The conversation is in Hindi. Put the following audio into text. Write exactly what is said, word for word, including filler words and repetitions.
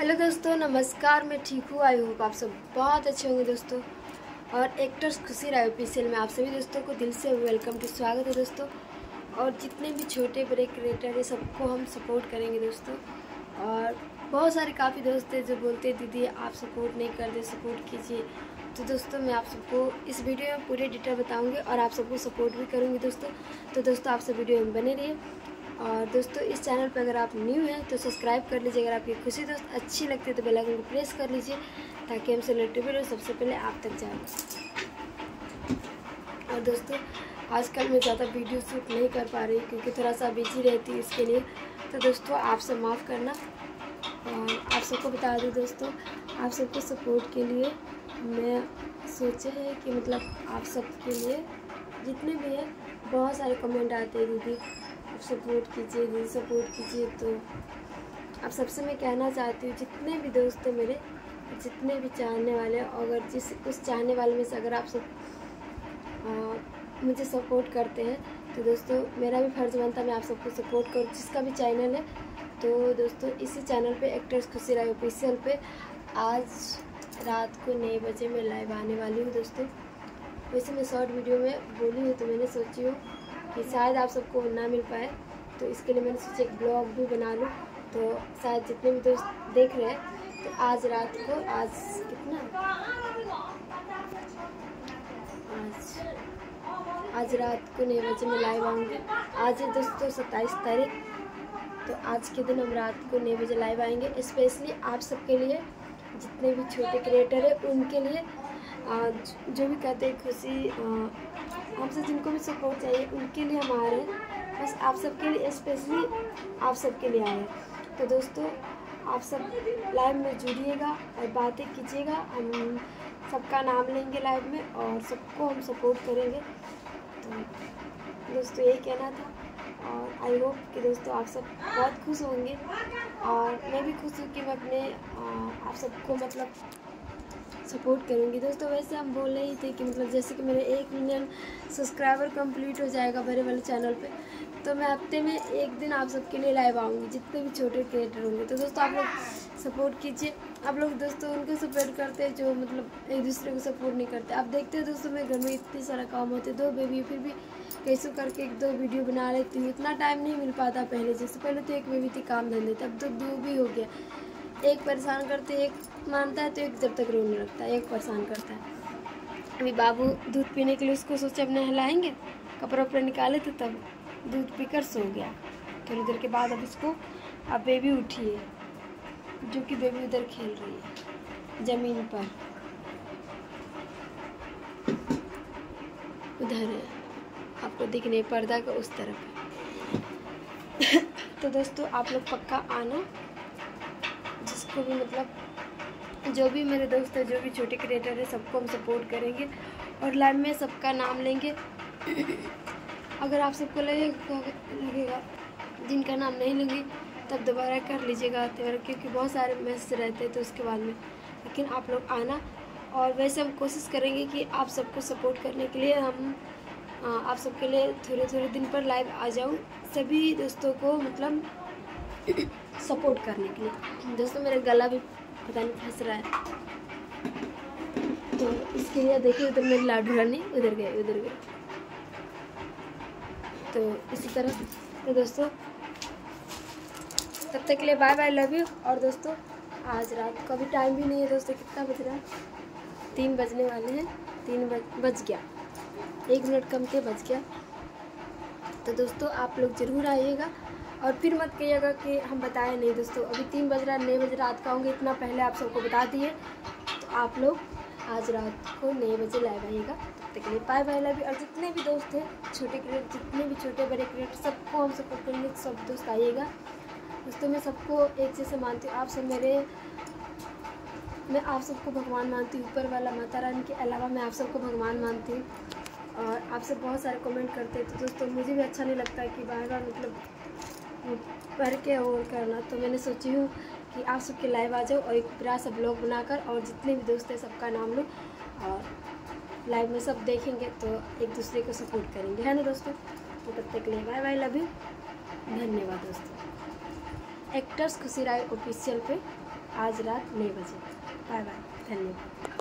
हेलो दोस्तों, नमस्कार। मैं ठीक हूँ। आई होप आप सब बहुत अच्छे होंगे दोस्तों। और एक्टर्स खुशी राय ऑफिशियल में आप सभी दोस्तों को दिल से वेलकम टू स्वागत है दोस्तों। और जितने भी छोटे बड़े क्रिएटर है सबको हम सपोर्ट करेंगे दोस्तों। और बहुत सारे काफ़ी दोस्त हैं जो बोलते हैं दीदी आप सपोर्ट नहीं करते, सपोर्ट कीजिए। तो दोस्तों मैं आप सबको इस वीडियो में पूरे डिटेल बताऊँगी और आप सबको सपोर्ट भी करूँगी दोस्तों। तो दोस्तों आप सब वीडियो में बने रहिए। और दोस्तों इस चैनल पर अगर आप न्यू हैं तो सब्सक्राइब कर लीजिए। अगर आपकी खुशी दोस्त अच्छी लगती है तो बेल आइकन को प्रेस कर लीजिए ताकि हमसे रिलेटेड वीडियो सबसे पहले आप तक जाए। और दोस्तों आजकल मैं ज़्यादा वीडियो शूट नहीं कर पा रही क्योंकि थोड़ा सा बिजी रहती हूँ इसके लिए। तो दोस्तों आप सब माफ़ करना। और आप सबको बता दूँ दोस्तों, आप सबको सपोर्ट के लिए मैं सोचे है कि मतलब आप सबके लिए जितने भी हैं बहुत सारे कमेंट आते हैं दीदी आप सपोर्ट कीजिए, दीदी सपोर्ट कीजिए। तो आप सबसे मैं कहना चाहती हूँ जितने भी दोस्त हैं मेरे, जितने भी चाहने वाले, अगर जिस उस चाहने वाले में से अगर आप सब आ, मुझे सपोर्ट करते हैं तो दोस्तों मेरा भी फर्ज बनता है मैं आप सबको सपोर्ट करूँ। जिसका भी चैनल है तो दोस्तों इसी चैनल पे एक्टर्स खुशी राय ऑफिशियल पे आज रात को नौ बजे मैं लाइव आने वाली हूँ दोस्तों। वैसे मैं शॉर्ट वीडियो में बोली हूँ तो मैंने सोची हूँ कि शायद आप सबको ना मिल पाए, तो इसके लिए मैंने सोचा एक ब्लॉग भी बना लूँ। तो शायद जितने भी दोस्त देख रहे हैं तो आज रात को, आज कितना आज आज रात को नौ बजे मैं लाइव आऊँगी। आज है दोस्तों सत्ताईस तारीख, तो आज के दिन हम रात को नौ बजे लाइव आएंगे स्पेशली आप सबके लिए। जितने भी छोटे क्रिएटर है उनके लिए, जो भी कहते हैं खुशी हमसे जिनको भी सपोर्ट चाहिए उनके लिए हम आ रहे हैं। बस आप सबके लिए, स्पेशली आप सबके लिए आए हैं। तो दोस्तों आप सब लाइव में जुड़िएगा और बातें कीजिएगा। हम सबका नाम लेंगे लाइव में और सबको हम सपोर्ट करेंगे। तो दोस्तों यही कहना था। और आई होप कि दोस्तों आप सब बहुत खुश होंगे और मैं भी खुश हूँ कि मैं अपने आप सबको मतलब सपोर्ट करूँगी दोस्तों। वैसे हम बोल रहे थे कि मतलब जैसे कि मेरे एक मिलियन सब्सक्राइबर कंप्लीट हो जाएगा मेरे वाले चैनल पे, तो मैं हफ्ते में एक दिन आप सबके लिए लाइव आऊँगी जितने भी छोटे क्रिएटर होंगे। तो दोस्तों आप लोग सपोर्ट कीजिए। आप लोग दोस्तों उनको सपोर्ट करते हैं जो मतलब एक दूसरे को सपोर्ट नहीं करते। आप देखते हो दोस्तों मेरे घर में इतनी सारा काम होते, दो बेबी, फिर भी कैसे करके एक दो वीडियो बना लेती हूँ। इतना टाइम नहीं मिल पाता पहले जैसे। पहले तो एक बेबी थी काम धंधे, तब तो दो भी हो गया। एक परेशान करते, एक मानता है तो एक जब तक रोने लगता है, एक परेशान करता है। अभी बाबू दूध पीने के लिए उसको सोचे अब नहलाएंगे, कपड़ा उपड़ा निकाले तो तब दूध पीकर सो गया। थोड़ी देर के बाद अब उसको अब बेबी उठी है, जो कि बेबी उधर खेल रही है ज़मीन पर, उधर है आपको दिख नहीं पर्दा का उस तरफ। तो दोस्तों आप लोग पक्का आना, जिसको भी मतलब जो भी मेरे दोस्त है, जो भी छोटे क्रिएटर है, सबको हम सपोर्ट करेंगे और लाइव में सबका नाम लेंगे। अगर आप सबको लगेगा लगेगा जिनका नाम नहीं लूँगी तब दोबारा कर लीजिएगा, क्योंकि बहुत सारे मैसेज रहते हैं तो उसके बाद में। लेकिन आप लोग आना। और वैसे हम कोशिश करेंगे कि आप सबको सपोर्ट करने के लिए हम आप सबके लिए थोड़े थोड़े दिन पर लाइव आ जाऊँ, सभी दोस्तों को मतलब सपोर्ट करने के लिए। दोस्तों मेरा गला भी पता नहीं फंस रहा है, तो इसके लिए देखिए उधर मेरी लाडू रानी उधर गए उधर गए तो इसी तरह। तो दोस्तों तब तक के लिए बाय बाय, लव यू। और दोस्तों आज रात को अभी टाइम भी नहीं है दोस्तों, कितना बज रहा है, तीन बजने वाले हैं। तीन बज बज गया, एक मिनट कम के बज गया। तो दोस्तों आप लोग ज़रूर आइएगा और फिर मत कहिएगा कि हम बताए नहीं। दोस्तों अभी तीन बज रहा है, नौ बजे रात का आऊँगी, इतना पहले आप सबको बता दिए। तो आप लोग आज रात को नौ बजे लाइव आइएगा। तब तक के लिए बाय बाय, लव यू। और जितने भी दोस्त हैं छोटे क्रिएटर, जितने भी छोटे बड़े क्रिएटर, सबको हम सपोर्ट करेंगे। सब दोस्त आइएगा दोस्तों। मैं सबको एक जैसे मानती हूँ। आप सब मेरे मैं आप सबको भगवान मानती हूँ, ऊपर वाला माता रानी के अलावा मैं आप सबको भगवान मानती हूँ। और आप सब बहुत सारे कमेंट करते हैं तो दोस्तों मुझे भी अच्छा नहीं लगता कि बार बार मतलब पढ़ के और करना। तो मैंने सोची हूँ कि आप सबके लाइव आ जाओ और एक पूरा सा ब्लॉग बनाकर, और जितने भी दोस्त हैं सबका नाम लो और लाइव में सब देखेंगे तो एक दूसरे को सपोर्ट करेंगे, है ना दोस्तों। तो तब तक के लिए बाय बाय, लव यू, धन्यवाद दोस्तों। एक्टर्स खुशी राय ऑफिशियल पे आज रात नौ बजे। बाय बाय, धन्यवाद।